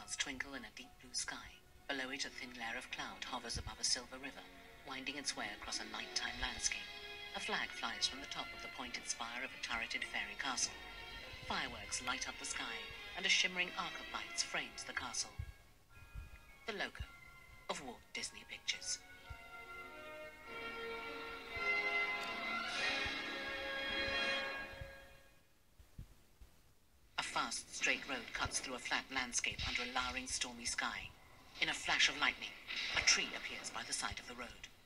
stars twinkle in a deep blue sky. Below it, a thin layer of cloud hovers above a silver river, winding its way across a nighttime landscape. A flag flies from the top of the pointed spire of a turreted fairy castle. Fireworks light up the sky, and a shimmering arc of lights frames the castle. The logo of Walt Disney Pictures. A fast, straight road cuts through a flat landscape under a lowering, stormy sky. In a flash of lightning, a tree appears by the side of the road.